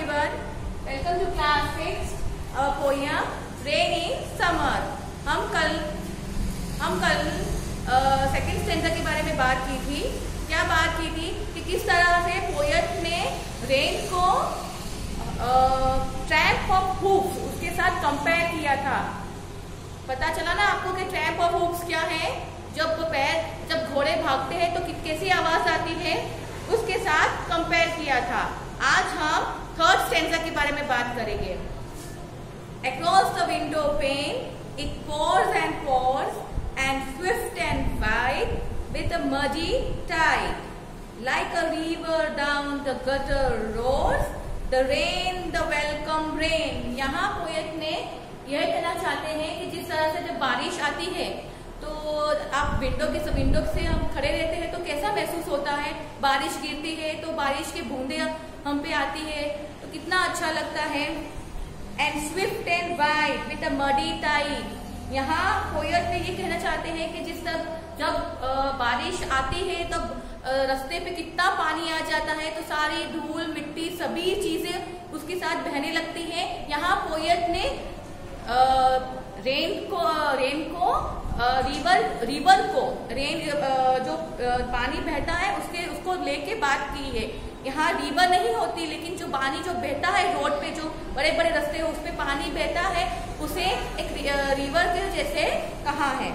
everyone. Welcome to class 6 poem Rain in Summer. हम कल second stanza के बारे में बात की थी। क्या बात की थी कि किस तरह से पोएट ने रेन को ट्रैम्प ऑफ हूप्स उसके साथ कंपेयर किया था। पता चला ना आपको कि ट्रैम्प ऑफ हूप्स क्या है? जब घोड़े भागते हैं तो कैसी आवाज आती है, उसके साथ कंपेयर किया था। आज हम थर्ड स्टैंजा के बारे में बात करेंगे। Across the window pane it pours and swift and wide with a muddy tide, like a river down the gutter roars the rain, the welcome rain। यहाँ पोएट ने यह कहना चाहते हैं कि जिस तरह से जब बारिश आती है तो आप विंडो से हम खड़े रहते हैं तो कैसा महसूस होता है। बारिश गिरती है तो बारिश की बूंदे हम पे आती है तो कितना अच्छा लगता है। And swift and wide with a muddy tide, यहाँ पोएट ने ये कहना चाहते हैं कि जब बारिश आती है तब रास्ते पे कितना पानी आ जाता है तो सारी धूल मिट्टी सभी चीजें उसके साथ बहने लगती हैं। यहाँ पोएट ने रेन को जो पानी बहता है उसको लेके बात की है। यहाँ रिवर नहीं होती, लेकिन जो पानी जो बहता है रोड पे, जो बड़े बड़े रास्ते है उस पे पानी बहता है, उसे एक रिवर के जैसे कहा है।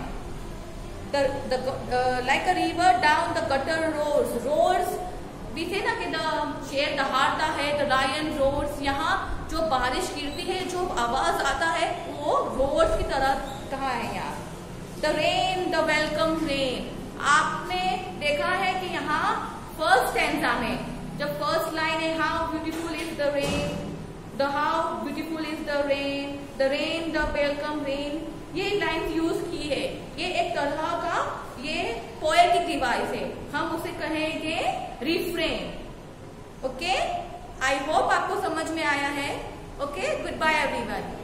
Like a river down the gutter roads भी थे ना कि द शेर दहाड़ता है, द लायन रोड्स। यहाँ जो बारिश गिरती है जो आवाज आता है वो रोड्स की तरह कहा है। यहाँ the rain, the welcome rain. आपने देखा है कि यहाँ फर्स्ट स्टैंजा में जब फर्स्ट लाइन है how beautiful is the rain, how beautiful is the rain, the welcome rain, ये लाइन यूज की है। ये एक तरह का ये पोएटिक डिवाइस है, हम उसे कहेंगे रिफ्रेन। ओके, आई होप आपको समझ में आया है। Okay, goodbye everyone.